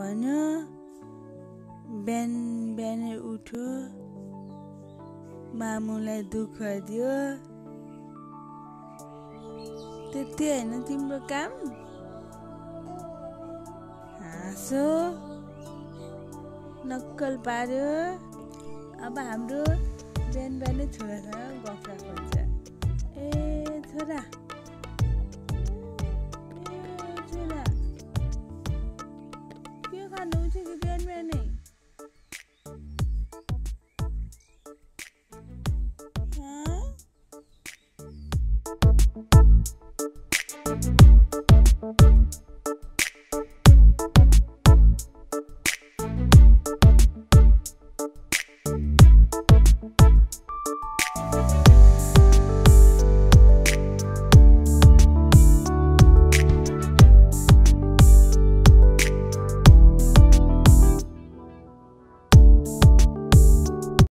भन्यो बिहान बिहानै उठ्यो मामुलाई दुःख दियो त्यति होइन तिम्रो काम हाँसो नक्कल पार्यो अब हाम्रो बिहान बिहानै छोरासँग गफ हुन्छ ए छोरा